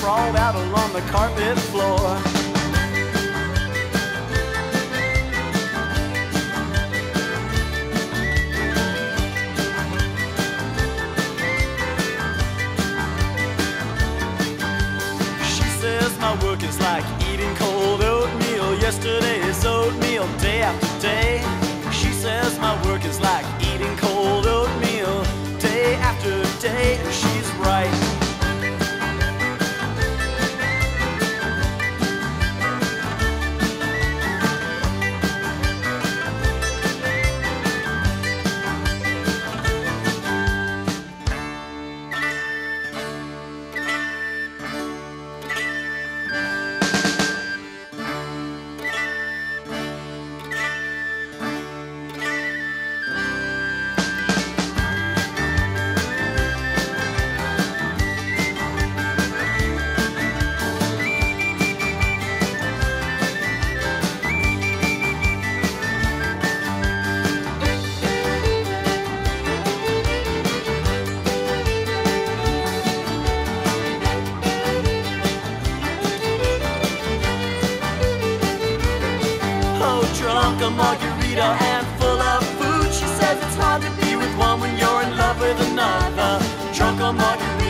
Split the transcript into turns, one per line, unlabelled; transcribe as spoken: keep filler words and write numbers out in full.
sprawled out along the carpet floor. My work is like eating cold oatmeal. Yesterday's oatmeal, day after day. She says my work is like eating cold oatmeal, day after day, and she's right. Drunk a margarita and full of food. She says it's hard to be with one when you're in love with another. Drunk a margarita